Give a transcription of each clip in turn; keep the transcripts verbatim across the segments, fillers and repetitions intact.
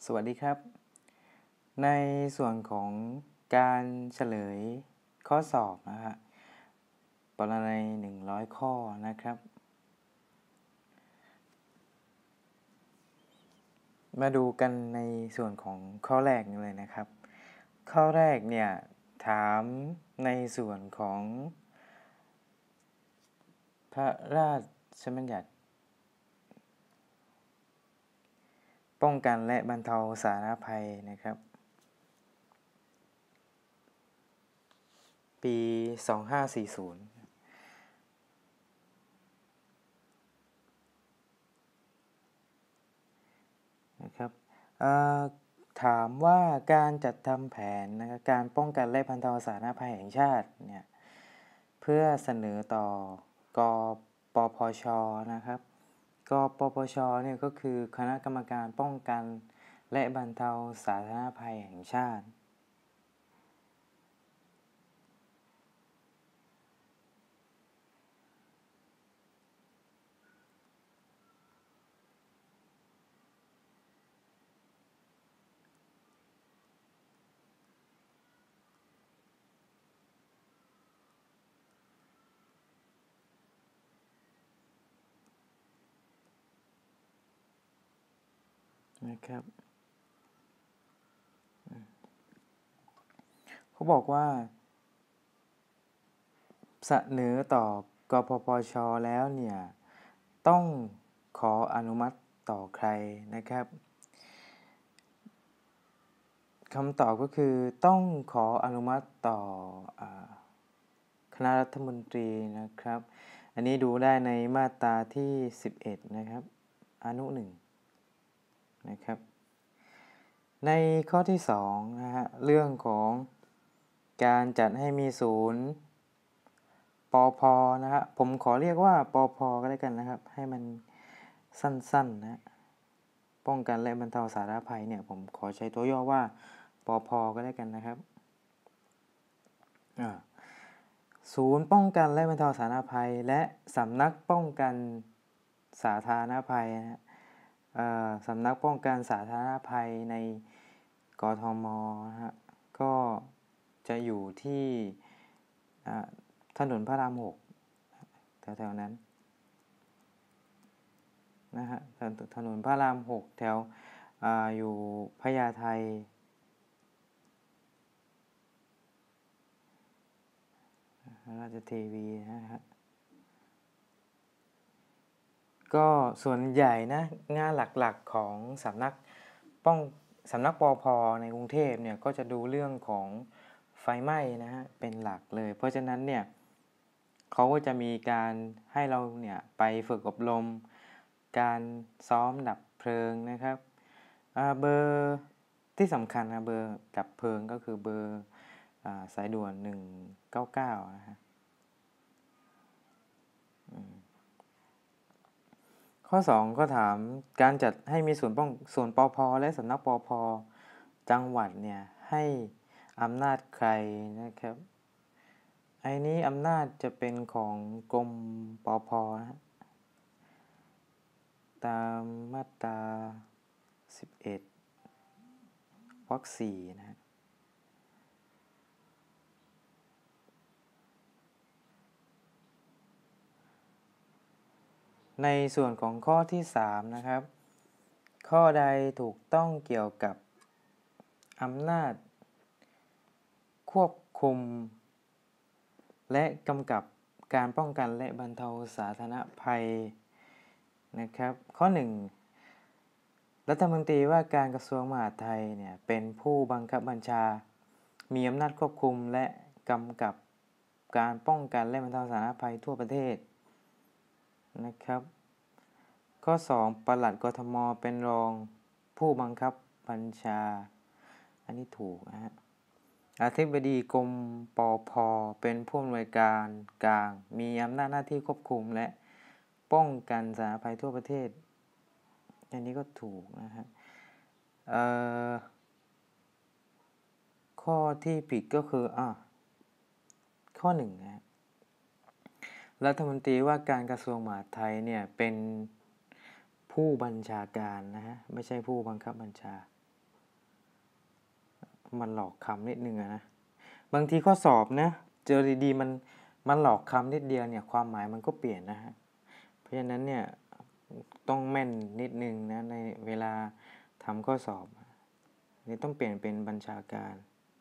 สวัสดีครับในส่วนของการเฉลยข้อสอบนะฮะปรนัยหนึ่งร้อยข้อนะครับมาดูกันในส่วนของข้อแรกเลยนะครับข้อแรกเนี่ยถามในส่วนของพระราชบัญญัติป้องกันและบรรเทาสาธารณภัยนะครับปีสองพันห้าร้อยสี่สิบนะครับถามว่าการจัดทำแผนนะครับการป้องกันและบรรเทาสาธารณภัยแห่งชาติเนี่ยเพื่อเสนอต่อกปปชนะครับกปปชเนี่ยก็คือคณะกรรมการป้องกันและบรรเทาสาธารณภัยแห่งชาตินะครับเขาบอกว่าเสนอต่อกปปชแล้วเนี่ยต้องขออนุมัติต่อใครนะครับคำตอบก็คือต้องขออนุมัติต่อคณะรัฐมนตรีนะครับอันนี้ดูได้ในมาตราที่สิบเอ็ดนะครับอนุหนึ่งนะครับในข้อที่สองนะฮะเรื่องของการจัดให้มีศูนย์ปพนะฮะผมขอเรียกว่าปพก็แล้วกันนะครับให้มันสั้นๆนะป้องกันและบรรเทาสาธารณภัยเนี่ยผมขอใช้ตัวย่อว่าปพก็แล้วกันนะครับศูนย์ป้องกันและบรรเทาสาธารณภัยและสำนักป้องกันสาธารณภัยนะสำนักป้องกันสาธารณภัยในกทมนะฮะก็จะอยู่ที่ถนนพระรามหกแถวๆนั้นนะฮะถนนพระรามหกแถว อ, อยู่พญาไทราชเทวีนะฮะก็ส่วนใหญ่นะงานหลักๆของสำนักป้องสำนักปพในกรุงเทพเนี่ยก็จะดูเรื่องของไฟไหม้นะฮะเป็นหลักเลยเพราะฉะนั้นเนี่ยเขาก็จะมีการให้เราเนี่ยไปฝึกอบรมการซ้อมดับเพลิงนะครับเบอร์ที่สำคัญนะเบอร์ดับเพลิงก็คือเบอร์สายด่วนหนึ่งเก้าเก้านะฮะข้อสองก็ถามการจัดให้มีส่วนป้องส่วนปพและสำนักปพจังหวัดเนี่ยให้อำนาจใครนะครับไอ้นี้อำนาจจะเป็นของกรมปพนะตามมาตราสิบเอ็ดวรรคสี่นะฮะในส่วนของข้อที่สามนะครับข้อใดถูกต้องเกี่ยวกับอำนาจควบคุมและกำกับการป้องกันและบรรเทาสาธารณภัยนะครับข้อหนึ่งรัฐมนตรีว่าการกระทรวงมหาดไทยเนี่ยเป็นผู้บังคับบัญชามีอำนาจควบคุมและกำกับการป้องกันและบรรเทาสาธารณภัยทั่วประเทศนะครับข้อสองปลัดกทมเป็นรองผู้บังคับบัญชาอันนี้ถูกนะฮะอธิบดีกรมปภเป็นผู้อำนวยการกลางมีอำนาจหน้าที่ควบคุมและป้องกันสาธารณภัยทั่วประเทศอันนี้ก็ถูกนะฮะข้อที่ผิดก็คืออ่ะข้อหนึ่งนะรัฐมนตรีว่าการกระทรวงมหาดไทยเนี่ยเป็นผู้บัญชาการนะฮะไม่ใช่ผู้บังคับบัญชามันหลอกคำนิดนึงนะบางทีข้อสอบนะเจอดีๆมันมันหลอกคำนิดเดียวเนี่ยความหมายมันก็เปลี่ยนนะฮะเพราะฉะนั้นเนี่ยต้องแม่นนิดนึงนะในเวลาทำข้อสอบนี่ต้องเปลี่ยนเป็นบัญชาการ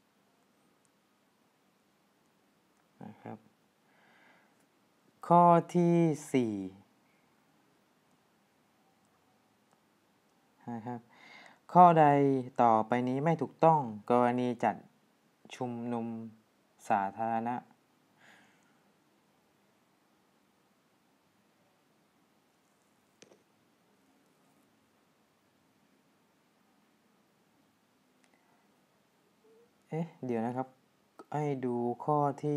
นะครับข้อที่สี่นะครับข้อใดต่อไปนี้ไม่ถูกต้องกรณีจัดชุมนุมสาธารณะเอ๊ะเดี๋ยวนะครับให้ดูข้อที่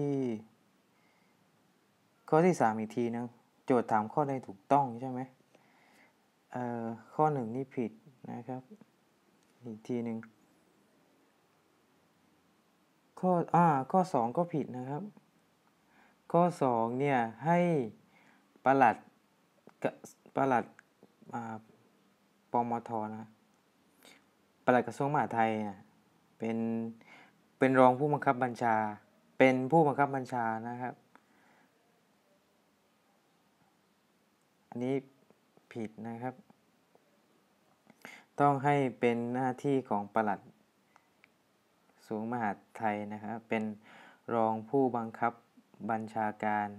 ข้อที่สามอีกทีนึงโจทย์ถามข้อใดถูกต้องใช่ไหมเอ่อข้อหนึ่งนี่ผิดนะครับอีกทีหนึ่งข้ออ่าข้อสองก็ผิดนะครับข้อสองเนี่ยให้ปลัดปลัดอ่าปมทนะปลัดกระทรวงมหาดไทยนะเป็นเป็นรองผู้บังคับบัญชาเป็นผู้บังคับบัญชานะครับอันนี้ผิดนะครับต้องให้เป็นหน้าที่ของปลัดกระทรวงมหาดไทยนะครับเป็นรองผู้บังคับบัญชาการ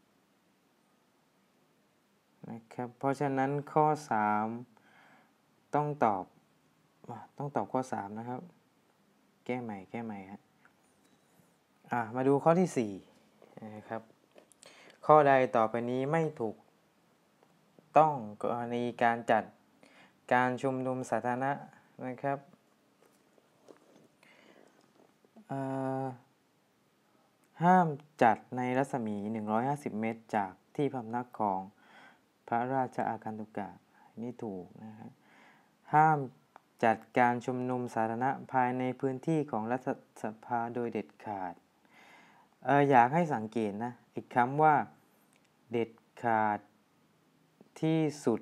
นะครับเพราะฉะนั้นข้อสามต้องตอบต้องตอบข้อสามนะครับแก้ใหม่แก้ใหม่ครับอ่ะมาดูข้อที่สี่นะครับข้อใดต่อไปนี้ไม่ถูกต้องกรณีการจัดการชุมนุมสาธารณะนะครับห้ามจัดในรัศมีหนึ่งร้อยห้าสิบเมตรจากที่พำนักของพระราชอาคันตุกะนี่ถูกนะครับห้ามจัดการชุมนุมสาธารณะภายในพื้นที่ของรัฐสภาโดยเด็ดขาดเอออยากให้สังเกตนะอีกคำว่าเด็ดขาดที่สุด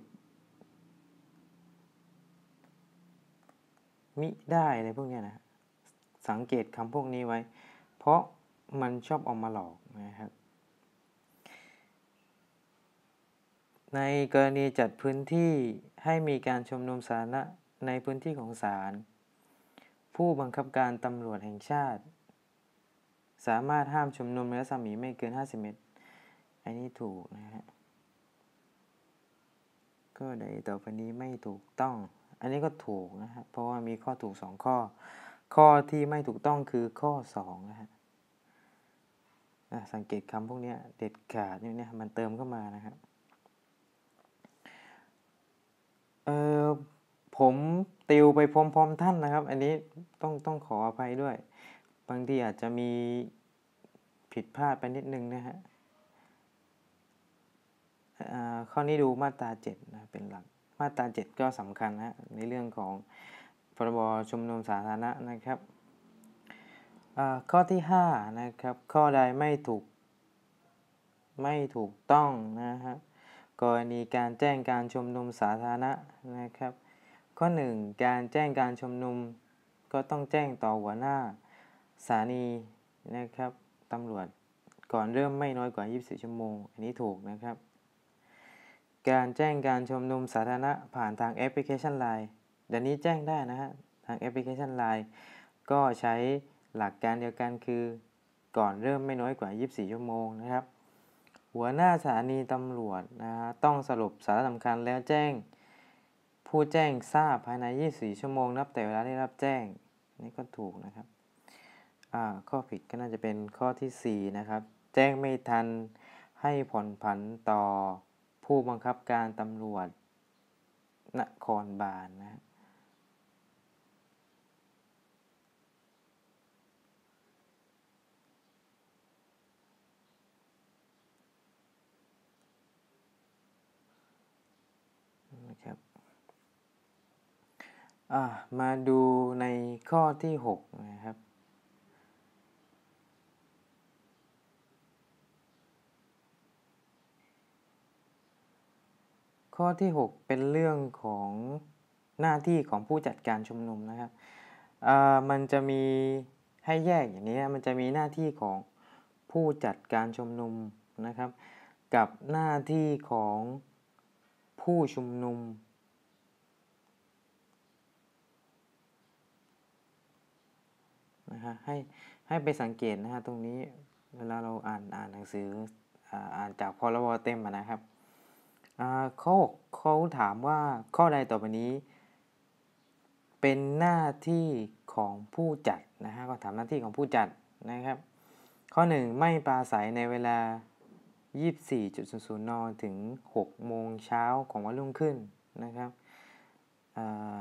มิได้อะไรพวกนี้นะสังเกตคำพวกนี้ไว้เพราะมันชอบเอามาหลอกนะครับในกรณีจัดพื้นที่ให้มีการชุมนุมสาธารณะในพื้นที่ของศาลผู้บังคับการตำรวจแห่งชาติสามารถห้ามชุมนุมในรัศมีไม่เกินห้าสิบเมตรอันนี้ถูกนะฮะก็ใดต่อไปนี้ไม่ถูกต้องอันนี้ก็ถูกนะฮะเพราะว่ามีข้อถูกสองข้อข้อที่ไม่ถูกต้องคือข้อสองนะฮะสังเกตคำพวกนี้เด็ดขาดเนี่ยมันเติมเข้ามานะครับเออผมติวไปพร้อมๆท่านนะครับอันนี้ต้องต้องขออภัยด้วยบางทีอาจจะมีผิดพลาดไปนิดนึงนะฮะข้อนี้ดูมาตราเจ็ดนะเป็นหลักมาตราเจ็ดก็สำคัญนะในเรื่องของพรบชุมนุมสาธารณะนะครับข้อที่ห้านะครับข้อใดไม่ถูกไม่ถูกต้องนะฮะกรณีการแจ้งการชุมนุมสาธารณะนะครับข้อหนึ่งการแจ้งการชุมนุมก็ต้องแจ้งต่อหัวหน้าสถานีนะครับตำรวจก่อนเริ่มไม่น้อยกว่ายี่สิบสี่ชั่วโมงอันนี้ถูกนะครับการแจ้งการชุมนุมสาธารณะผ่านทางแอปพลิเคชัน ไลน์ เดี๋ยวนี้แจ้งได้นะฮะทางแอปพลิเคชัน ไลน์ ก็ใช้หลักการเดียวกันคือก่อนเริ่มไม่น้อยกว่ายี่สิบสี่ชั่วโมงนะครับหัวหน้าสถานีตำรวจนะฮะต้องสรุปสาระสำคัญแล้วแจ้งผู้แจ้งทราบภายในยี่สิบสี่ชั่วโมงนับแต่เวลาได้รับแจ้งนี่ก็ถูกนะครับข้อผิดก็น่าจะเป็นข้อที่สี่นะครับแจ้งไม่ทันให้ผ่อนผันต่อผู้บังคับการตำรวจนครบาลนะนะครับมาดูในข้อที่หกนะครับข้อที่หกเป็นเรื่องของหน้าที่ของผู้จัดการชุมนุมนะครับอ่ามันจะมีให้แยกอย่างนี้มันจะมีหน้าที่ของผู้จัดการชุมนุมนะครับกับหน้าที่ของผู้ชุมนุมนะฮะให้ให้ไปสังเกตนะฮะตรงนี้เวลาเราอ่านอ่านหนังสืออ่าอ่านจากพรบเต็มนะครับอ่าเขาเขาถามว่าข้อใดต่อไปนี้เป็นหน้าที่ของผู้จัดนะฮะก็ถามหน้าที่ของผู้จัดนะครับข้อหนึ่งไม่ปราศัยในเวลา ยี่สิบสี่น ถึง หกโมงเช้าของวันรุ่งขึ้นนะครับอ่า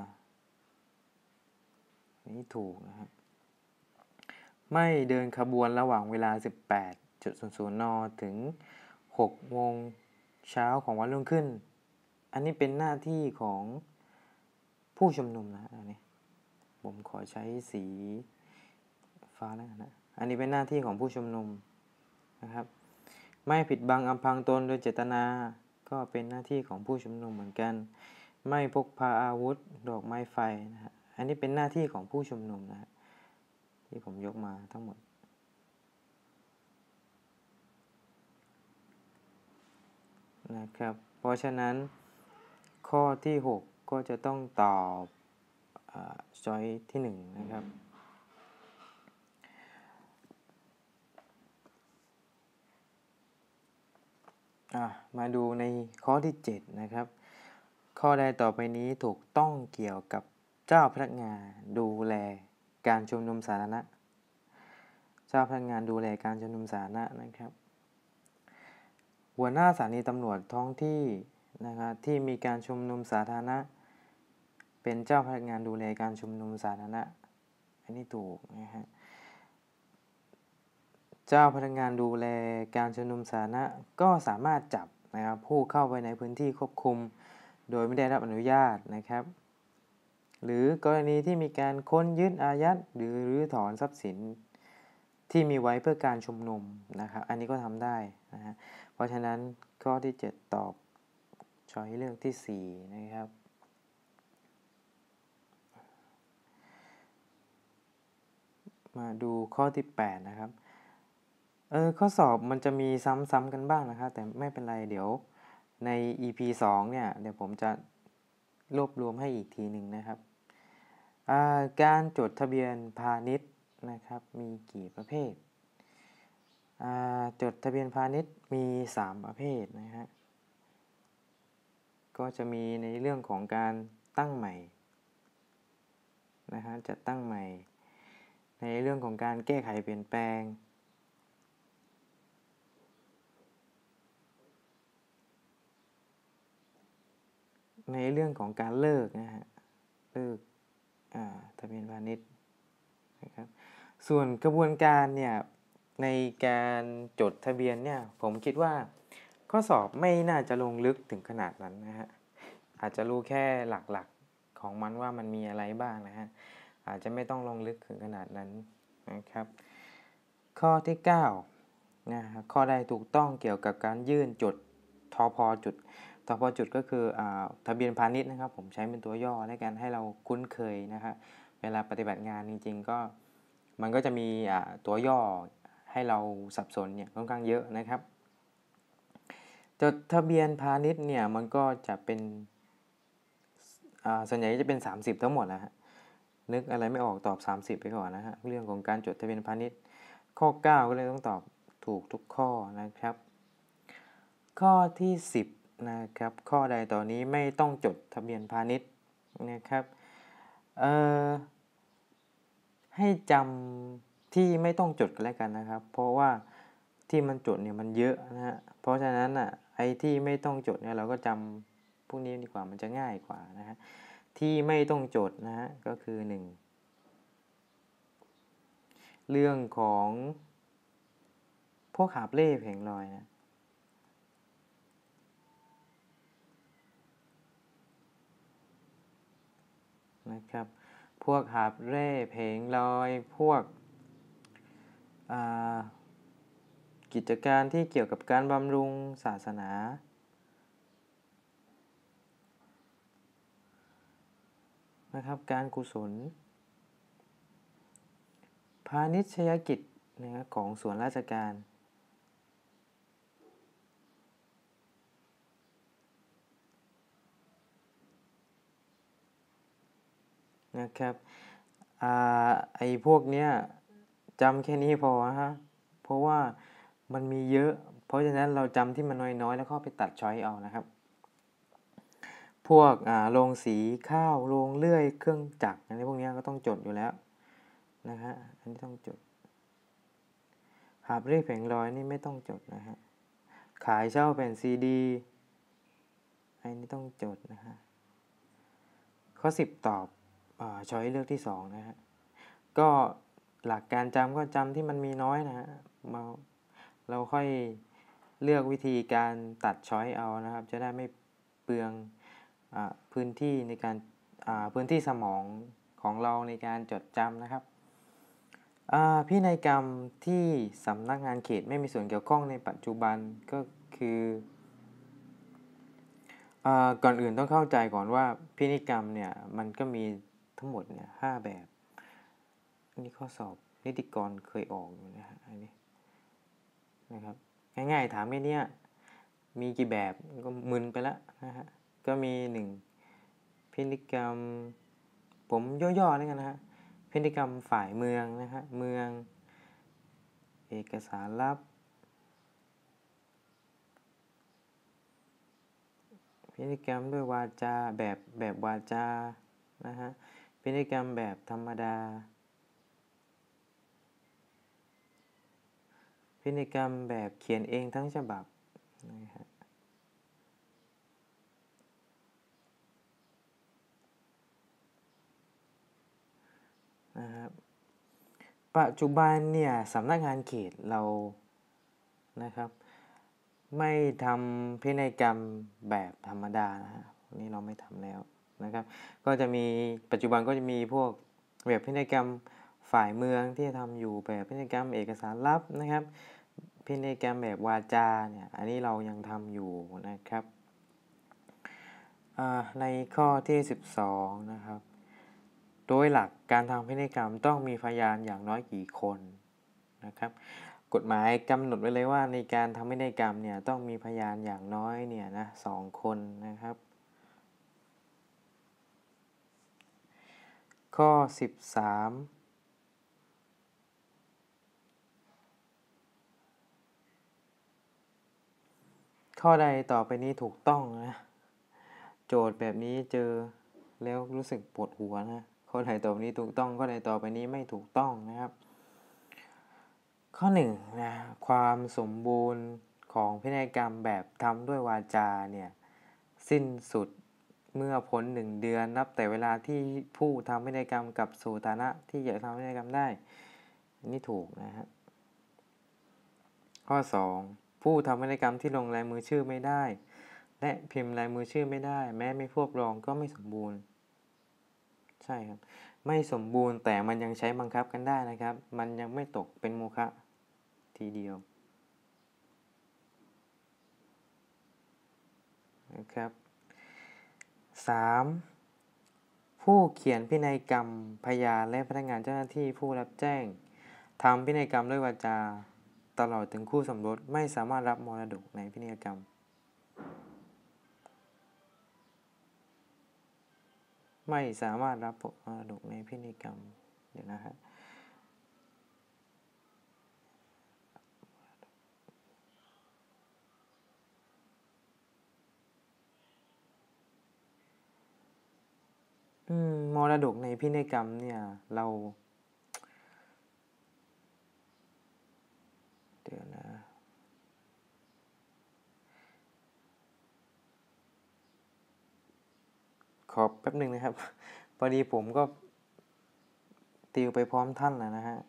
นี่ถูกนะครับไม่เดินขบวนระหว่างเวลา สิบแปดน ถึง หกโมงเช้าของวันรุ่งขึ้นอันนี้เป็นหน้าที่ของผู้ชุมนุมนะอันนี้ผมขอใช้สีฟ้าแล้วกันนะอันนี้เป็นหน้าที่ของผู้ชุมนุมนะครับไม่ปิดบังอำพรางตนโดยเจตนาก็เป็นหน้าที่ของผู้ชุมนุมเหมือนกันไม่พกพาอาวุธดอกไม้ไฟนะฮะอันนี้เป็นหน้าที่ของผู้ชุมนุมนะฮะที่ผมยกมาทั้งหมดนะครับเพราะฉะนั้นข้อที่หกก็จะต้องตอบช้อยที่หนึ่งนะครับมาดูในข้อที่เจ็ดนะครับข้อใดต่อไปนี้ถูกต้องเกี่ยวกับเจ้าพนักงานดูแลการชุมนุมสาธารณะเจ้าพนักงานดูแลการชุมนุมสาธารณะนะครับหัวหน้าสถานีตำรวจท้องที่นะครับที่มีการชุมนุมสาธารณะเป็นเจ้าพนักงานดูแลการชุมนุมสาธารณะอันนี้ถูกนะฮะเจ้าพนักงานดูแลการชุมนุมสาธารณะก็สามารถจับนะครับผู้เข้าไปในพื้นที่ควบคุมโดยไม่ได้รับอนุญาตนะครับหรือกรณีที่มีการค้นยึดอายัดหรือรื้อถอนทรัพย์สินที่มีไว้เพื่อการชุมนุมนะครับอันนี้ก็ทำได้นะฮะเพราะฉะนั้นข้อที่เจ็ดตอบช้อยเลือกที่สี่นะครับมาดูข้อที่แปดนะครับเออข้อสอบมันจะมีซ้ำๆกันบ้างนะครับแต่ไม่เป็นไรเดี๋ยวใน อี พี สองเนี่ยเดี๋ยวผมจะรวบรวมให้อีกทีหนึ่งนะครับการจดทะเบียนพาณิชย์นะครับมีกี่ประเภทจดทะเบียนพาณิชย์มีสามประเภทนะฮะก็จะมีในเรื่องของการตั้งใหม่นะฮะจัดตั้งใหม่ในเรื่องของการแก้ไขเปลี่ยนแปลงในเรื่องของการเลิกนะฮะเลิกทะเบียนพาณิชย์นะครับส่วนกระบวนการเนี่ยในการจดทะเบียนเนี่ยผมคิดว่าข้อสอบไม่น่าจะลงลึกถึงขนาดนั้นนะฮะอาจจะรู้แค่หลักๆของมันว่ามันมีอะไรบ้างนะฮะอาจจะไม่ต้องลงลึกถึงขนาดนั้นนะครับข้อที่เก้านะข้อใดถูกต้องเกี่ยวกับการยื่นจดทพจุดทพจุดก็คืออ่าทะเบียนพาณิชย์นะครับผมใช้เป็นตัวย่อในการให้เราคุ้นเคยนะครับเวลาปฏิบัติงานจริงๆก็มันก็จะมีอ่าตัวย่อให้เราสับสนเนี่ยค่อนข้างเยอะนะครับจดทะเบียนพาณิชย์เนี่ยมันก็จะเป็นอ่าส่วนใหญ่จะเป็นสามสิบทั้งหมดนะฮะนึกอะไรไม่ออกตอบสามสิบไปก่อนนะฮะเรื่องของการจดทะเบียนพาณิชย์ข้อเก้าก็เลยต้องตอบถูกทุกข้อนะครับข้อที่สิบนะครับข้อใดต่อนี้ไม่ต้องจดทะเบียนพาณิชย์นะครับเอ่อให้จำที่ไม่ต้องจดกันแล้วกันนะครับเพราะว่าที่มันจดเนี่ยมันเยอะนะฮะเพราะฉะนั้นอ่ะไอ้ที่ไม่ต้องจดเนี่ยเราก็จำพวกนี้ดีกว่ามันจะง่ายกว่านะฮะที่ไม่ต้องจดนะฮะก็คือหนึ่งเรื่องของพวกหาบเล่แผงลอยนะนะครับพวกหาบเร่แผงลอยพวกกิจการที่เกี่ยวกับการบำรุงศาสนานะครับการกุศลาณิชยกิจนะครับของส่วนราชการนะครับอ่าไอ้พวกเนี้ยจำแค่นี้พอนะฮะเพราะว่ามันมีเยอะเพราะฉะนั้นเราจำที่มันน้อยๆแล้วก็ไปตัดช้อยเอานะครับพวกอ่าโรงสีข้าวโรงเลื่อยเครื่องจักรอะไรพวกนี้ก็ต้องจดอยู่แล้วนะฮะอันนี้ต้องจดหาบเร่แผงลอยนี่ไม่ต้องจดนะฮะขายเช่าแผ่นซีดีอันนี้ต้องจดนะฮะข้อสิบตอบอ่าช้อยเลือกที่สองนะฮะก็หลักการจำก็จำที่มันมีน้อยนะฮะมาเราค่อยเลือกวิธีการตัดช้อยเอานะครับจะได้ไม่เปลืองอาพื้นที่ในการพื้นที่สมองของเราในการจดจำนะครับพินัยกรรมที่สำนักงานเขตไม่มีส่วนเกี่ยวข้องในปัจจุบันก็คือก่อนอื่นต้องเข้าใจก่อนว่าพินัยกรรมเนี่ยมันก็มีทั้งหมดเนี่ยห้าแบบอันนี้ข้อสอบนิติกรเคยออกอยู่นะฮะอันนี้นะครับง่ายๆถามแค่นี้มีกี่แบบก็มึนไปแล้วนะฮะก็มีหนึ่งพินัยกรรมผมย่อๆแล้วกันนะฮะพินัยกรรมฝ่ายเมืองนะฮะเมืองเอกสารลับพินัยกรรมด้วยวาจาแบบแบบวาจานะฮะพินัยกรรมแบบธรรมดาพินัยกรรมแบบเขียนเองทั้งฉบับนะฮะนะครับปัจจุบันเนี่ยสำนักงานเขตเรานะครับไม่ทำพินัยกรรมแบบธรรมดานะฮะนี่เราไม่ทำแล้วนะครับก็จะมีปัจจุบันก็จะมีพวกแบบพินัยกรรมฝ่ายเมืองที่ทำอยู่แบบพินัยกรรมเอกสารลับนะครับพินัยกรรมแบบวาจาเนี่ยอันนี้เรายังทำอยู่นะครับในข้อที่สิบสองนะครับโดยหลักการทำพินัยกรรมต้องมีพยานอย่างน้อยกี่คนนะครับกฎหมายกำหนดไว้เลยว่าในการทำพินัยกรรมเนี่ยต้องมีพยานอย่างน้อยเนี่ยนะสองคนนะครับข้อสิบสามข้อใดต่อไปนี้ถูกต้องนะโจทย์แบบนี้เจอแล้วรู้สึกปวดหัวนะข้อใดต่อไปนี้ถูกต้องข้อใดต่อไปนี้ไม่ถูกต้องนะครับข้อหนึ่งนะความสมบูรณ์ของพินัยกรรมแบบทำด้วยวาจาเนี่ยสิ้นสุดเมื่อพ้นหนึ่งเดือนนับแต่เวลาที่ผู้ทำพินัยกรรมกับสู่ฐานะที่จะทำพินัยกรรมได้นี่ถูกนะฮะข้อสองผู้ทำพินัยกรรมที่ลงลายมือชื่อไม่ได้และพิมพ์ลายมือชื่อไม่ได้แม้ไม่ควบรองก็ไม่สมบูรณ์ใช่ครับไม่สมบูรณ์แต่มันยังใช้บังคับกันได้นะครับมันยังไม่ตกเป็นโมฆะทีเดียวนะครับสามผู้เขียนพินัยกรรมพยานและพนักงานเจ้าหน้าที่ผู้รับแจ้งทำพินัยกรรมด้วยวาจาตลอดถึงคู่สมรสไม่สามารถรับมรดกในพินัยกรรมไม่สามารถรับมรดกในพินัยกรรมเดี๋ยวนะฮะมรดกในพินัยกรรมเนี่ยเราเดี๋ยวนะขอแป๊บหนึ่งนะครับพอดีผมก็ติวไปพร้อมท่านนะฮะ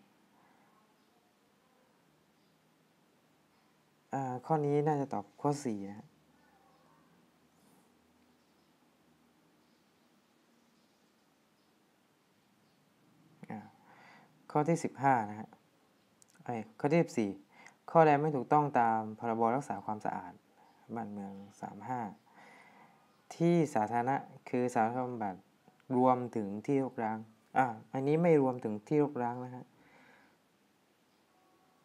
ข้อนี้น่าจะตอบข้อสี่นะฮะข้อที่สิบห้านะฮะข้อที่สิบสี่ข้อใดไม่ถูกต้องตามพรบรักษาความสะอาดบ้านเมืองสามสิบห้าที่สาธารณะคือสาธารณบำบัดรวมถึงที่รกร้างอ่าอันนี้ไม่รวมถึงที่รกร้างนะฮะ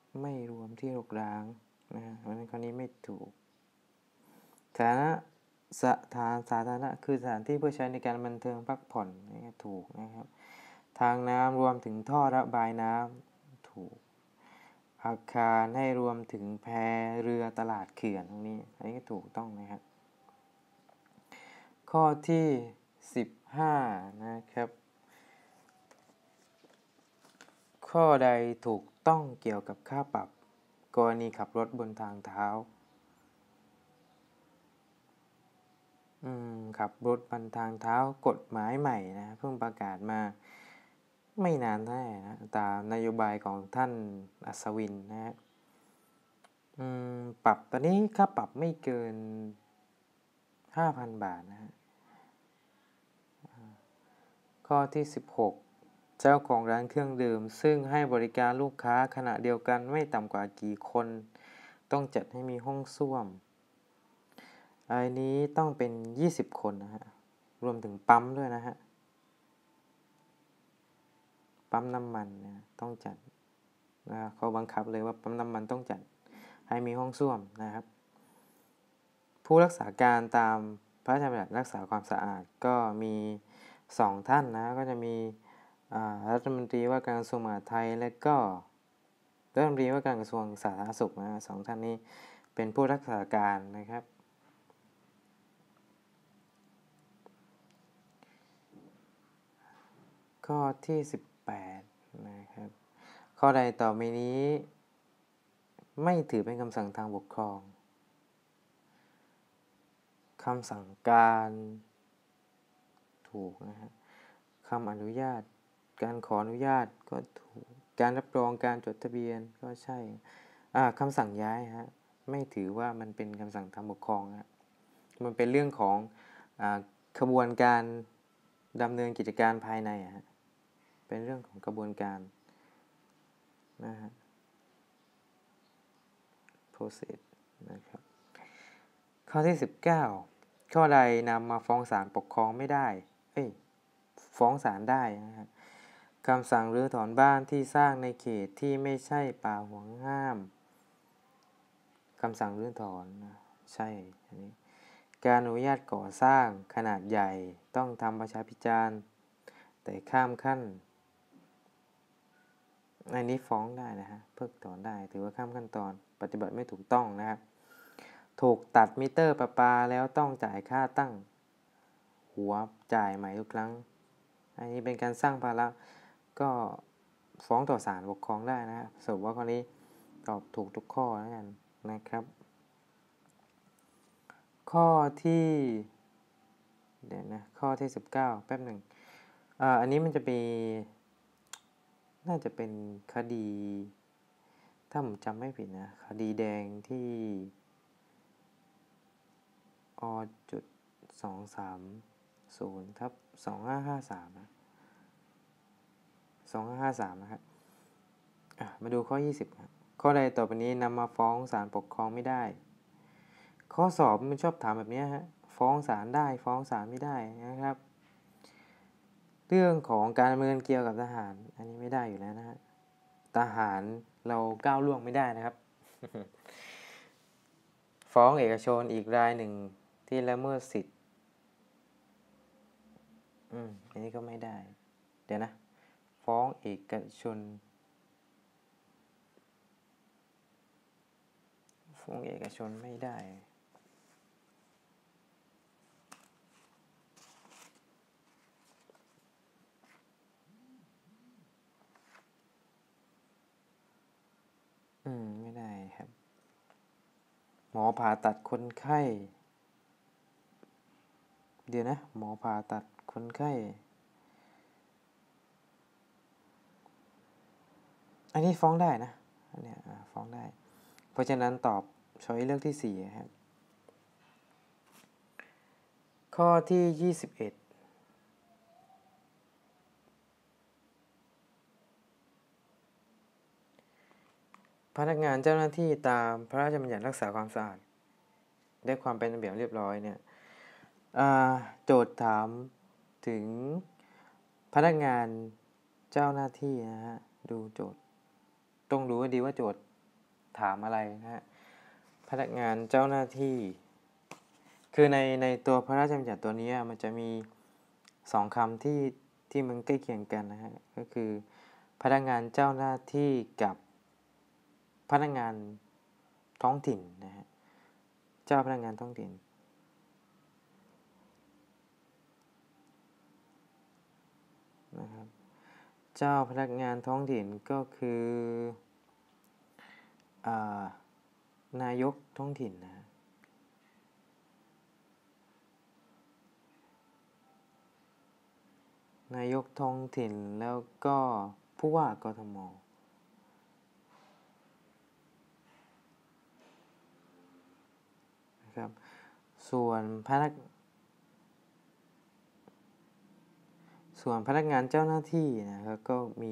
ไม่รวมที่รกร้างนะฮะเพราะฉะนั้นข้อนี้ไม่ถูกสาธารณะสถานสาธารณะคือสถานที่เพื่อใช้ในการบันเทิงพักผ่อนนี่ถูกนะครับทางน้ำรวมถึงท่อระบายน้ำถูกอาคารให้รวมถึงแพเรือตลาดเขื่อนตรงนี้อันนี้ก็ถูกต้องนะครับข้อที่สิบห้านะครับข้อใดถูกต้องเกี่ยวกับค่าปรับกรณีขับรถบนทางเท้าอืมขับรถบนทางเท้ากฎหมายใหม่นะเพิ่งประกาศมาไม่นานแน่นะตามนโยบายของท่านอัศวินนะฮะอืมปรับตอนนี้ค่าปรับไม่เกิน ห้าพัน บาทนะฮะข้อที่สิบหกเจ้าของร้านเครื่องดื่มซึ่งให้บริการลูกค้าขณะเดียวกันไม่ต่ำกว่ากี่คนต้องจัดให้มีห้องส้วมอันนี้ต้องเป็นยี่สิบคนนะฮะรวมถึงปั๊มด้วยนะฮะปั๊มน้ำมันนะต้องจัดนะเขาบังคับเลยว่าปั๊มน้ำมันต้องจัดให้มีห้องส้วมนะครับผู้รักษาการตามพระราชบัญญัติรักษาความสะอาดก็มีสองท่านนะก็จะมีรัฐมนตรีว่าการกระทรวงมหาดไทยและก็รัฐมนตรีว่าการกระทรวงสาธารณสุขนะสองท่านนี้เป็นผู้รักษาการนะครับข้อที่สิบแปดนะครับข้อใดต่อไปนี้ไม่ถือเป็นคำสั่งทางปกครองคำสั่งการถูกนะฮะคำอนุญาตการขออนุญาตก็ถูกการรับรองการจดทะเบียนก็ใช่คำสั่งย้ายฮะไม่ถือว่ามันเป็นคำสั่งทางปกครองฮะมันเป็นเรื่องของขบวนการดำเนินกิจการภายในฮะเป็นเรื่องของกระบวนการนะฮะ process นะครับข้อที่สิบเก้าข้อใดนำมาฟ้องศาลปกครองไม่ได้เอ้ยฟ้องศาลได้นะฮะคำสั่งรื้อถอนบ้านที่สร้างในเขตที่ไม่ใช่ป่าห่วงห้ามคำสั่งรื้อถอนนะใช่อันนี้การอนุญาตก่อสร้างขนาดใหญ่ต้องทำประชาพิจารณ์แต่ข้ามขั้นอันนี้ฟ้องได้นะฮะเพิกถอนได้ถือว่าข้ามขั้นตอนปฏิบัติไม่ถูกต้องนะครับถูกตัดมิเตอร์ประปาแล้วต้องจ่ายค่าตั้งหัวจ่ายใหม่ทุกครั้งอันนี้เป็นการสร้างภาระก็ฟ้องต่อศาลปกครองได้นะสรุปว่าข้อนี้ตอบถูกทุกข้อแล้วกันนะครับข้อที่เดี๋ยวนะข้อที่สิบเก้าแป๊บหนึ่งอ่าอันนี้มันจะมีน่าจะเป็นคดีถ้าผมจำไม่ผิดนะคดีแดงที่อจุดสองสามศูนย์ทับสองห้าห้าสามนะสองห้าห้าสามนะครับมาดูข้อยี่สิบครับข้อใดต่อไปนี้นำมาฟ้องศาลปกครองไม่ได้ข้อสอบมันชอบถามแบบนี้ฮะฟ้องศาลได้ฟ้องศาลไม่ได้นะครับเรื่องของการดำเนินเกี่ยวกับทหารอันนี้ไม่ได้อยู่แล้วนะฮะทหารเราก้าวล่วงไม่ได้นะครับ ฟ้องเอกชนอีกรายหนึ่งที่ละเมิดสิทธิ์อืมอันนี้ก็ไม่ได้เดี๋ยวนะฟ้องเอกชนฟ้องเอกชนไม่ได้อืมไม่ได้ครับหมอผ่าตัดคนไข้เดี๋ยวนะหมอผ่าตัดคนไข้อันนี้ฟ้องได้นะอันนี้ฟ้องได้เพราะฉะนั้นตอบช้อยเลือกที่สี่ครับข้อที่ยี่สิบเอ็ดพนักงานเจ้าหน้าที่ตามพระราชบัญญัติรักษาความสะอาดได้ความเป็นระเบียบเรียบร้อยเนี่ยโจทย์ถามถึงพนักงานเจ้าหน้าที่นะฮะดูโจทย์ต้องดูให้ดีว่าโจทย์ถามอะไรนะฮะพนักงานเจ้าหน้าที่คือในในตัวพระราชบัญญัติตัวนี้มันจะมีสองคำที่ที่มันใกล้เคียงกันนะฮะก็คือพนักงานเจ้าหน้าที่กับพนักงานท้องถิ่นนะฮะเจ้าพนักงานท้องถิ่นนะครับเจ้าพนักงานท้องถิ่นก็คือนายกท้องถิ่นนะนายกท้องถิ่นแล้วก็ผู้ว่ากทมนะครับส่วนพนักส่วนพนักงานเจ้าหน้าที่นะครับก็มี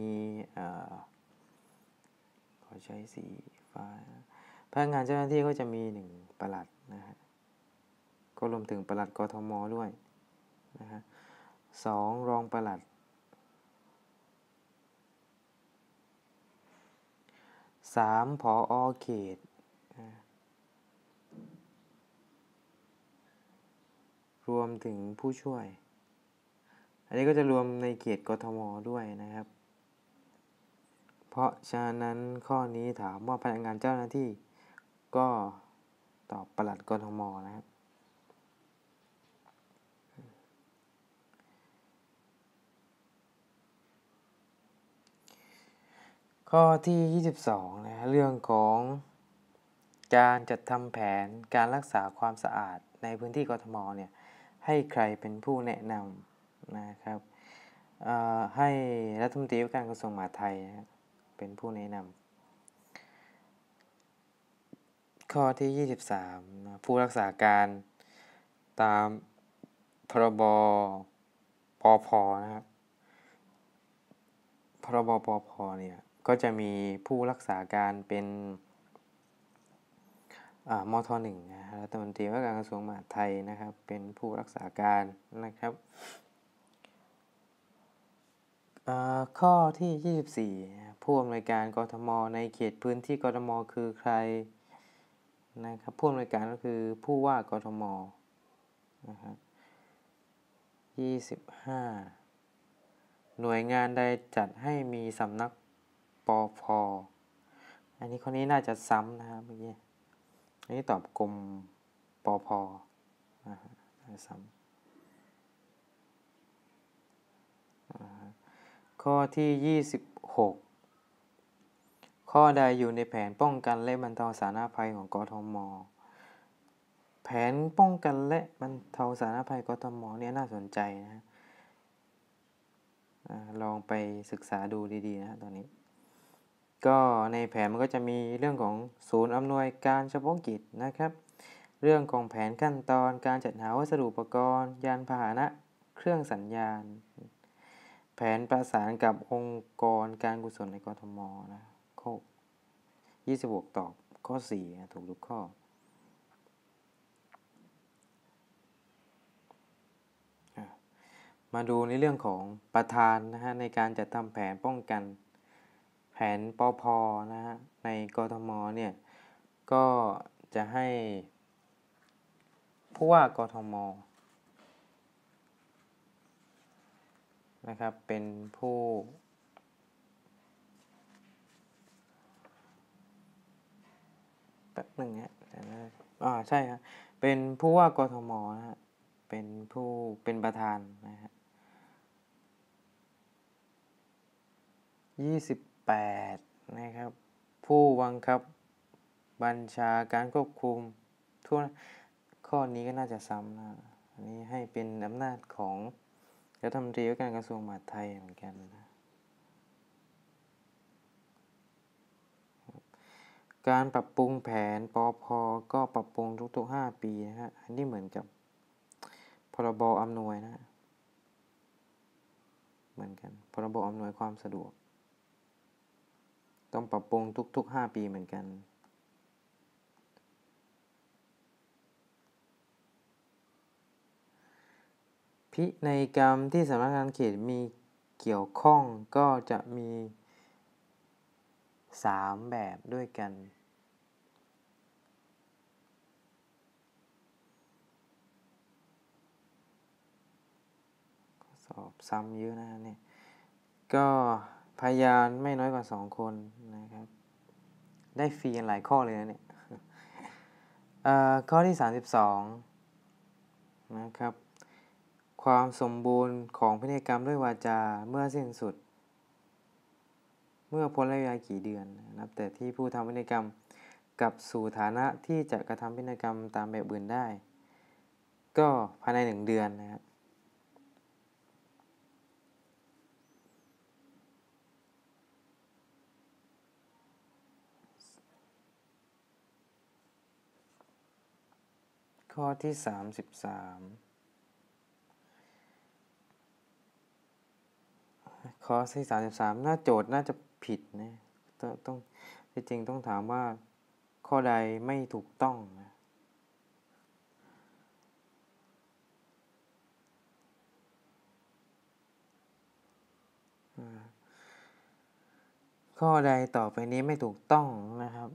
ขอใช้สีฟ้าพนักงานเจ้าหน้าที่ก็จะมีหนึ่งปลัดนะฮะก็รวมถึงปลัดกทมด้วยนะฮะสองรองปลัดสามผอ.เขตรวมถึงผู้ช่วยอันนี้ก็จะรวมในเขตกทมด้วยนะครับเพราะฉะนั้นข้อนี้ถามว่าพนักงานเจ้าหน้าที่ก็ตอบปลัดกทมนะครับข้อที่ยี่สิบสองนะเรื่องของการจัดทำแผนการรักษาความสะอาดในพื้นที่กทมเนี่ยให้ใครเป็นผู้แนะนำนะครับให้รัฐมนตรีว่าการกระทรวงมหาดไทยนะเป็นผู้แนะนำข้อที่ยี่สิบสามนะผู้รักษาการตามพรบปภนะครับพรบปภเนี่ยก็จะมีผู้รักษาการเป็นมทหนึ่งนะรัฐมนตรีว่าการกระทรวงมหาดไทยนะครับเป็นผู้รักษาการนะครับข้อที่ยี่สิบสี่ผู้อำนวยการกทมในเขตพื้นที่กทมคือใครนะครับผู้อำนวยการก็คือผู้ว่ากทมนะครับยี่สิบห้าหน่วยงานใดจัดให้มีสำนักปภอันนี้ข้อนี้น่าจะซ้ำนะครับเมื่อกี้อันนี้ตอบกรมปภนะฮะซ้ำข้อที่ยี่สิบหกข้อใดอยู่ในแผนป้องกันและบรรเทาสาธารณภัยของกทมแผนป้องกันและบรรเทาสาธารณภัยกทมเนี่ยน่าสนใจนะลองไปศึกษาดูดีๆนะตอนนี้ก็ในแผนมันก็จะมีเรื่องของศูนย์อำนวยการเฉพาะกิจนะครับเรื่องของแผนขั้นตอนการจัดหาวัสดุอุปกรณ์ยานพาหนะเครื่องสัญญาณแผนประสานกับองค์กรการกุศลในกทมนะข้อยี่สิบหกตอบข้อสี่ถูกทุกข้อมาดูในเรื่องของประธานนะฮะในการจัดทำแผนป้องกันแผนปภนะฮะในกทมเนี่ยก็จะให้ผู้ว่ากทมนะครับเป็นผู้แป๊บหนึ่งฮะอ่าใช่ครับเป็นผู้ว่ากทมนะฮะเป็นผู้เป็นประธานนะฮะยี่สิบแปดนะครับผู้บังคับบัญชาการควบคุมทั่วข้อนี้ก็น่าจะซ้ำนะอันนี้ให้เป็นอำนาจของรัฐมนตรีว่าการกระทรวงมหาดไทยเหมือนกันนะการปรับปรุงแผนปภก็ปรับปรุงทุกๆห้าปีนะฮะอันนี้เหมือนกับพรบอำนวยนะเหมือนกันพรบอำนวยความสะดวกต้องปรับปรุงทุกๆห้าปีเหมือนกันพินัยกรรมที่สำนักงานเขตมีเกี่ยวข้องก็จะมีสามแบบด้วยกันออกซ้ำเยอะนะเนี่ยก็พยานไม่น้อยกว่าสองคนนะครับได้ฟรีกันหลายข้อเลยนะเนี่ยข้อที่สามสิบสองนะครับความสมบูรณ์ของพินัยกรรมด้วยวาจาเมื่อสิ้นสุดเมื่อพ้นระยะเวลากี่เดือนนับแต่ที่ผู้ทำพินัยกรรมกลับสู่ฐานะที่จะกระทำพินัยกรรมตามแบบอื่นได้ก็ภายในหนึ่งเดือนนะครับข้อที่สามสิบสามข้อที่สามสิบสามน่าโจทย์น่าจะผิดนะต้องต้องที่จริงต้องถามว่าข้อใดไม่ถูกต้องนะข้อใดต่อไปนี้ไม่ถูกต้องนะครับ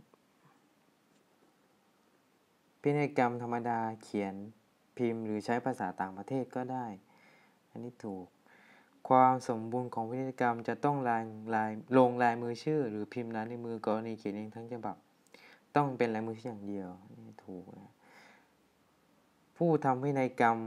พินัยกรรมธรรมดาเขียนพิมพ์หรือใช้ภาษาต่างประเทศก็ได้อันนี้ถูกความสมบูรณ์ของพินัยกรรมจะต้องลายลายลงลายมือชื่อหรือพิมพ์ลายในมือกรณีเขียนเองทั้งฉบับต้องเป็นลายมือชื่ออย่างเดียวนี่ถูกนะผู้ทำพินัยกรรม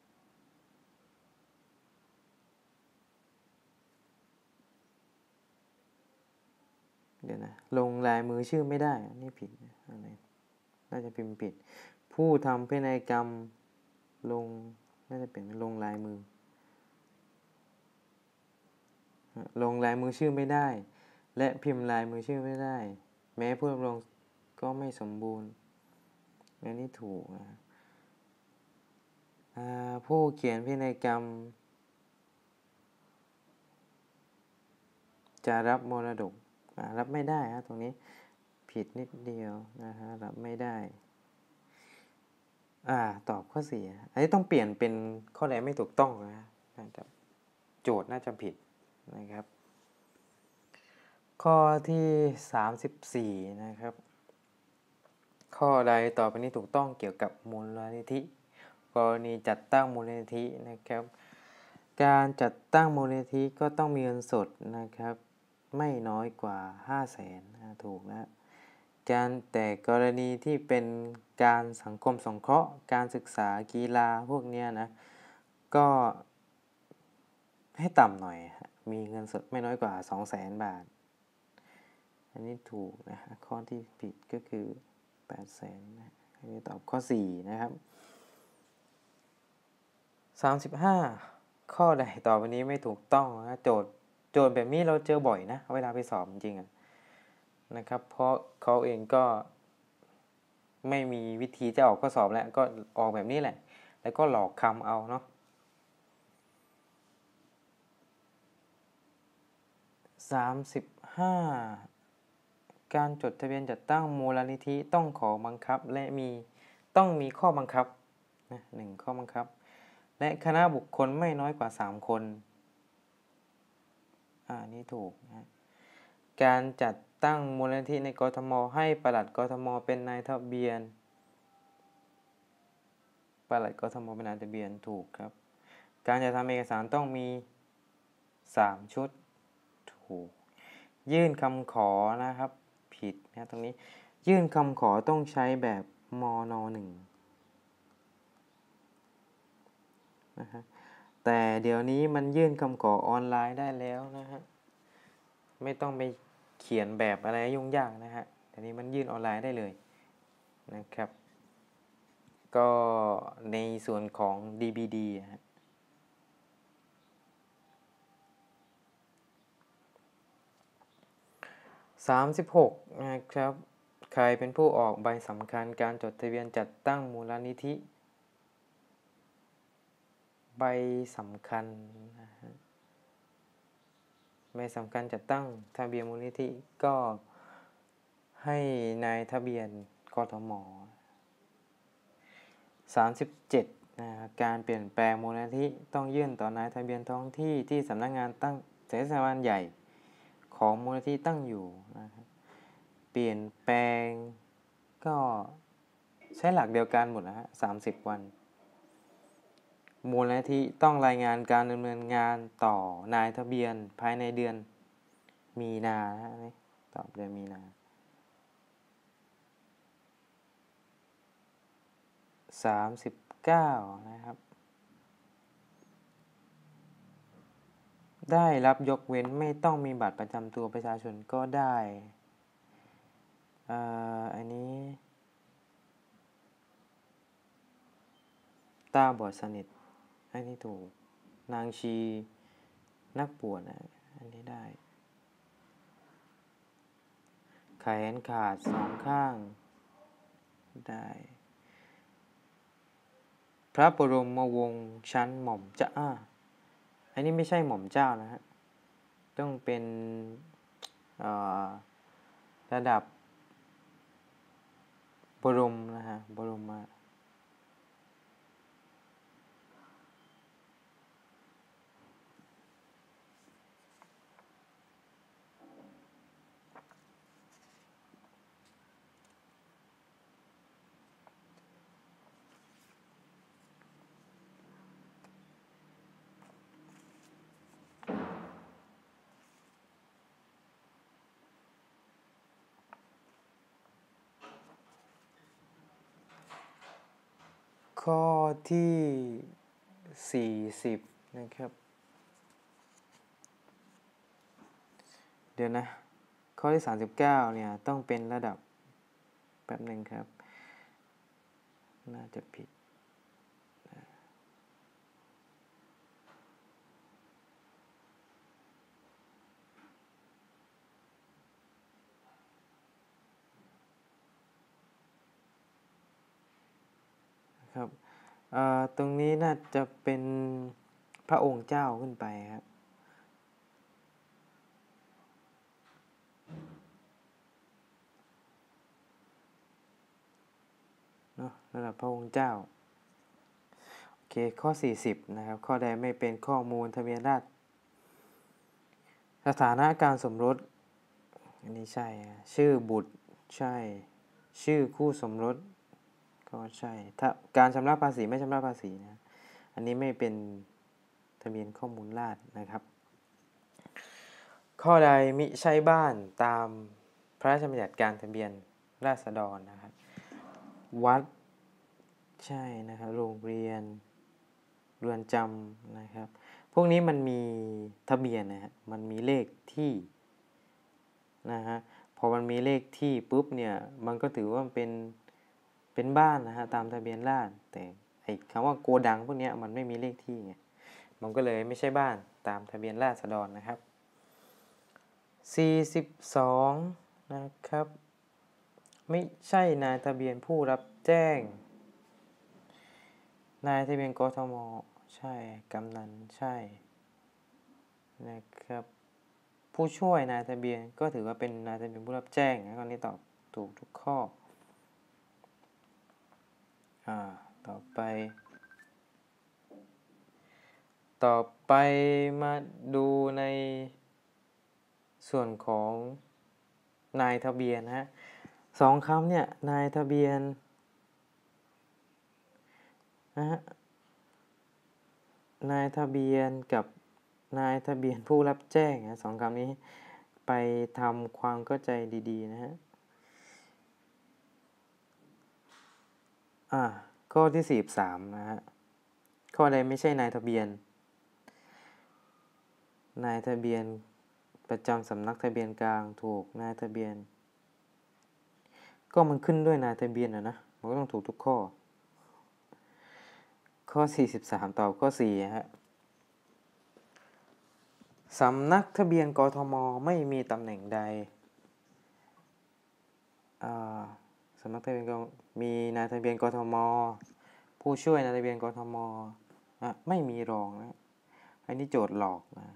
เดี๋ยวนะลงลายมือชื่อไม่ได้นี่ผิดอะไรน่าจะพิมพ์ผิดผู้ทำพินัยกรรมลงน่าจะเป็นลงลายมือลงลายมือชื่อไม่ได้และพิมพ์ลายมือชื่อไม่ได้แม้ผู้รับรองก็ไม่สมบูรณ์อันนี้ถูกนะผู้เขียนพินัยกรรมจะรับมรดกรับไม่ได้ฮะตรงนี้ผิดนิดเดียวนะฮะรับไม่ได้อ่าตอบข้อสี่อันนี้ต้องเปลี่ยนเป็นข้อใดไม่ถูกต้องนะน่าจะโจทย์น่าจะผิดนะครับข้อที่สามสิบสี่นะครับข้อใดต่อไปนี้ถูกต้องเกี่ยวกับมูลนิธิกรณีจัดตั้งมูลนิธินะครับการจัดตั้งมูลนิธิก็ต้องมีเงินสดนะครับไม่น้อยกว่าห้าแสนถูกนะการแต่กรณีที่เป็นการสังคมสงเคราะห์การศึกษากีฬาพวกนี้นะก็ให้ต่ำหน่อยมีเงินสดไม่น้อยกว่า สองแสน บาทอันนี้ถูกนะข้อที่ผิดก็คือ แปดแสน นะอันนี้ตอบข้อสี่นะครับสามสิบห้าข้อใดต่อไปนี้ไม่ถูกต้องนะโจทย์โจทย์แบบนี้เราเจอบ่อยนะเวลาไปสอบจริงๆนะครับเพราะเขาเองก็ไม่มีวิธีจะออกข้อสอบแล้วก็ออกแบบนี้แหละแล้วก็หลอกคำเอาเนาะสามสิบห้าการจดทะเบียนจัดตั้งมูลนิธิต้องขอบังคับและมีต้องมีข้อบังคับนะหนึ่งข้อบังคับและคณะบุคคลไม่น้อยกว่าสามคนอ่านี่ถูกนะการจัดตั้งมูลนิธิในกทมให้ปลัดกทมเป็นนายทะเบียนปลัดกทมเป็นนายทะเบียนถูกครับการจะทำเอกสารต้องมีสามชุดถูกยื่นคำขอนะครับผิดนะตรงนี้ยื่นคำขอต้องใช้แบบมนหนึ่งนะฮะแต่เดี๋ยวนี้มันยื่นคำขอออนไลน์ได้แล้วนะฮะไม่ต้องไปเขียนแบบอะไรยุ่งยากนะฮะเดี๋ยวนี้มันยื่นออนไลน์ได้เลยนะครับก็ในส่วนของ ดี บี ดี ฮะสามสิบหกนะครับใครเป็นผู้ออกใบสำคัญการจดทะเบียนจัดตั้งมูลนิธิใบสำคัญนะฮะใบสำคัญจัดตั้งทะเบียนมูลนิธิก็ให้นายทะเบียนกทมสามสิบเจ็ดนะการเปลี่ยนแปลงมูลนิธิต้องยื่นต่อนายทะเบียนท้องที่ที่สำนักงานตั้งเทศบาลใหญ่ของมูลนิธิตั้งอยู่นะครับเปลี่ยนแปลงก็ใช้หลักเดียวกันหมดนะฮะสามสิบวันมูลนิธิต้องรายงานการดำเนินงานต่อนายทะเบียนภายในเดือนมีนานะนี่ตอบเดือนมีนาสามสิบเก้านะครับได้รับยกเว้นไม่ต้องมีบัตรประจำตัวประชาชนก็ได้อ่าอันนี้ตาบอดสนิทอันนี้ถูกนางชีนักบวชนะอันนี้ได้แขนขาดสองข้างได้พระบรมวงศ์ชั้นหม่อมเจ้าอ่าอันนี้ไม่ใช่หม่อมเจ้านะฮะต้องเป็นระดับบรมนะฮะบรมมาข้อที่สี่สิบนะครับเดี๋ยวนะข้อที่สามสิบเก้าเนี่ยต้องเป็นระดับแป๊บหนึ่งครับน่าจะผิดครับตรงนี้น่าจะเป็นพระองค์เจ้าขึ้นไปครับเนาะระดับพระองค์เจ้าโอเคข้อสี่สิบนะครับข้อใดไม่เป็นข้อมูลทะเบียนราษฎร์สถานะการสมรสอันนี้ใช่ชื่อบุตรใช่ชื่อคู่สมรสก็ใช่ถ้าการชำระภาษีไม่ชำระภาษีนะอันนี้ไม่เป็นทะเบียนข้อมูลราษฎร์นะครับข้อใดมิใช่บ้านตามพระราชบัญญัติการทะเบียนราษฎรนะครับวัดใช่นะครับโรงเรียนเรือนจำนะครับพวกนี้มันมีทะเบียนนะฮะมันมีเลขที่นะฮะพอมันมีเลขที่ปุ๊บเนี่ยมันก็ถือว่าเป็นเป็นบ้านนะฮะตามทะเบียนราษฎร์แต่ไอ้คำว่าโกดังพวกนี้มันไม่มีเลขที่ไงมันก็เลยไม่ใช่บ้านตามทะเบียนราษฎรนะครับสี่สิบสองนะครับไม่ใช่นายทะเบียนผู้รับแจ้งนายทะเบียนกทมใช่กำนันใช่นะครับผู้ช่วยนายทะเบียนก็ถือว่าเป็นนายทะเบียนผู้รับแจ้งนะข้อนี้ตอบถูกทุกข้ออ่าต่อไปต่อไปมาดูในส่วนของนายทะเบียนนะฮะสองคำเนี่ยนายทะเบียนนะฮะนายทะเบียนกับนายทะเบียนผู้รับแจ้งนะสองคำนี้ไปทำความเข้าใจดีๆนะฮะอ่าข้อที่สี่สิบสามนะฮะข้อใดไม่ใช่นายทะเบียนนายทะเบียนประจำสำนักทะเบียนกลางถูกนายทะเบียนก็มันขึ้นด้วยนายทะเบียนนะนะมันก็ต้องถูกทุกข้อข้อสี่สิบสามตอบข้อสี่ฮะสำนักทะเบียนกทมไม่มีตำแหน่งใดสำนักทะเบียนมีนายทะเบียนกทมผู้ช่วยนายทะเบียนกทมไม่มีรองนะอันนี้โจทย์หลอกนะ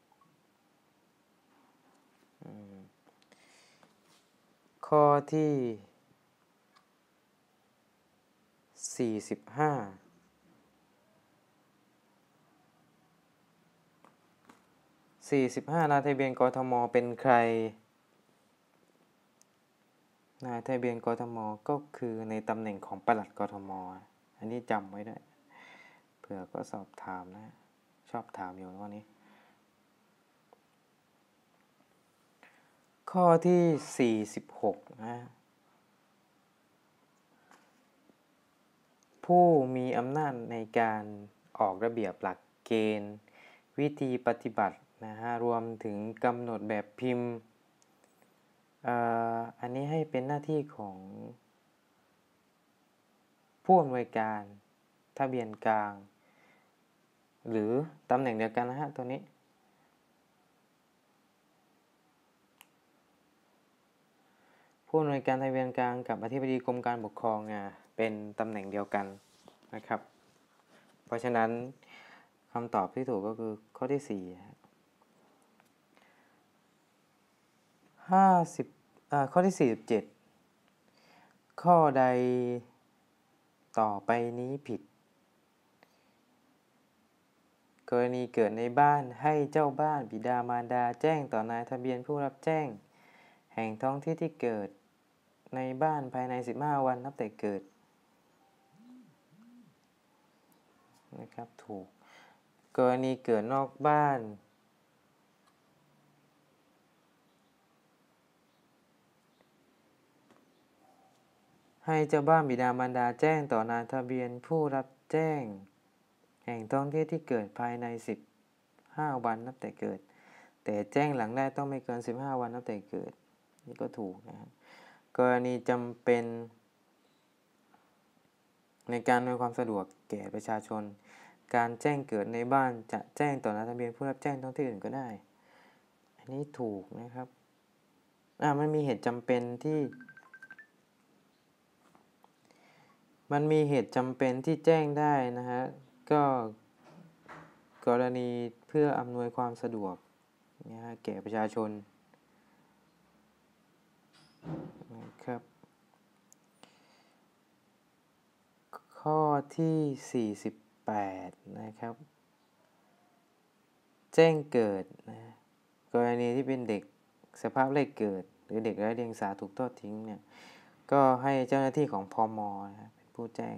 ข้อที่สี่สิบห้าสี่สิบห้านายทะเบียนกทมเป็นใครนายทะเบียนกทมก็คือในตำแหน่งของปลัดกทมอันนี้จำไว้ด้วยเผื่ผื่อก็สอบถามนะชอบถามอยู่วันนี้ข้อที่สี่สิบหกนะผู้มีอำนาจในการออกระเบียบหลักเกณฑ์วิธีปฏิบัตินะฮะรวมถึงกำหนดแบบพิมพ์อันนี้ให้เป็นหน้าที่ของผู้อำนวยการทะเบียนกลางหรือตำแหน่งเดียวกันนะฮะตัวนี้ผู้อำนวยการทะเบียนกลางกับอธิบดีกรมการปกครองอ่ะเป็นตำแหน่งเดียวกันนะครับเพราะฉะนั้นคำตอบที่ถูกก็คือข้อที่สี่ห้าสิบอ่าข้อที่สี่สิบเจ็ดข้อใดต่อไปนี้ผิดกรณีเกิดในบ้านให้เจ้าบ้านบิดามารดาแจ้งต่อนายทะเบียนผู้รับแจ้งแห่งท้องที่ที่เกิดในบ้านภายในสิบห้าวันนับแต่เกิดนะครับถูกกรณีเกิดนอกบ้านให้เจ้าบ้านบิดามารดาแจ้งต่อนายทะเบียนผู้รับแจ้งแห่งท้องที่ที่เกิดภายในสิบห้าวันนับแต่เกิดแต่แจ้งหลังได้ต้องไม่เกินสิบห้าวันนับแต่เกิดนี่ก็ถูกนะครับกรณีจำเป็นในการอำนวยความสะดวกแก่ประชาชนการแจ้งเกิดในบ้านจะแจ้งต่อนายทะเบียนผู้รับแจ้งท้องที่อื่นก็ได้อันนี้ถูกนะครับอ่ามันมีเหตุจำเป็นที่มันมีเหตุจำเป็นที่แจ้งได้นะฮะก็กรณีเพื่ออำนวยความสะดวกนะฮะแก่ประชาชนนะครับข้อที่สี่สิบแปดนะครับแจ้งเกิดนะกรณีที่เป็นเด็กสภาพแรกเกิดหรือเด็กไร้เดียงสาถูกทอดทิ้งเนี่ยก็ให้เจ้าหน้าที่ของพม.นะเป็นผู้แจ้ง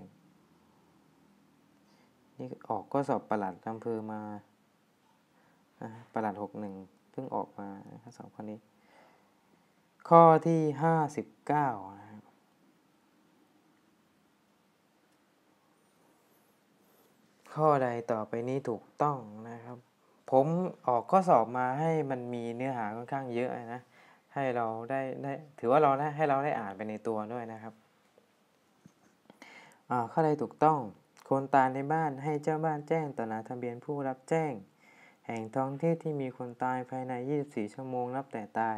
นี่ออกก็สอบปลัดอำเภอมาปลัดหกหนึ่งเพิ่งออกมาสอบข้อนี้ข้อที่ห้าสิบเก้านะครับข้อใดต่อไปนี้ถูกต้องนะครับผมออกข้อสอบมาให้มันมีเนื้อหาค่อนข้างเยอะนะให้เราได้ได้ถือว่าเราได้ให้เราได้อ่านไปในตัวด้วยนะครับอ่าข้อใดถูกต้องคนตายในบ้านให้เจ้าบ้านแจ้งต่อนายทะเบียนผู้รับแจ้งแห่งท้องที่ที่มีคนตายภายในยี่สิบสี่ชั่วโมงนับแต่ตาย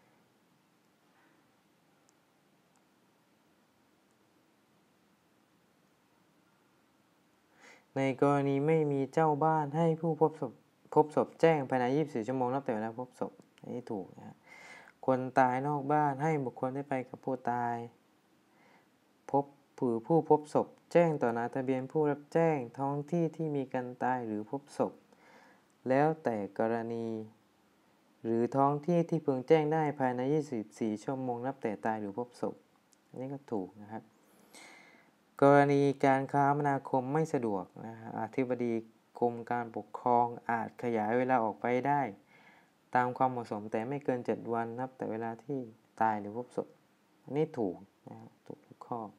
ในกรณีไม่มีเจ้าบ้านให้ผู้พบศพพบศพแจ้งภายในยี่สิบสี่ชั่วโมงนับแต่เวลาพบศพอันนี้ถูกนะคนตายนอกบ้านให้บุคคลได้ไปกับผู้ตายพบผือผู้พบศพแจ้งต่อนายทะเบียนผู้รับแจ้งท้องที่ที่มีการตายหรือพบศพแล้วแต่กรณีหรือท้องที่ที่พึงแจ้งได้ภายในยี่สิบสี่ชั่วโมงนับแต่ตายหรือพบศพอันนี้ก็ถูกนะครับกรณีการคมนาคมไม่สะดวกนะฮะอธิบดีกรมการปกครองอาจขยายเวลาออกไปได้ตามความเหมาะสมแต่ไม่เกินเจ็ดวันนับแต่เวลาที่ตายหรือพบศพอันนี้ถูกนะถูกทุกข้อ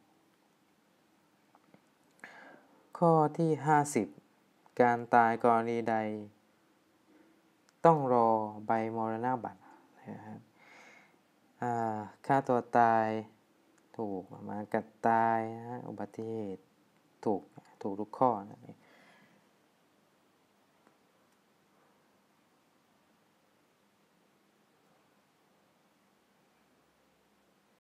ข้อที่ห้าสิบการตายกรณีใดต้องรอใบมรณบัตรนะครับฆ่าตัวตายถูกหมากัดตายนะอุบัติเหตุถูกถูกทุกข้อนะ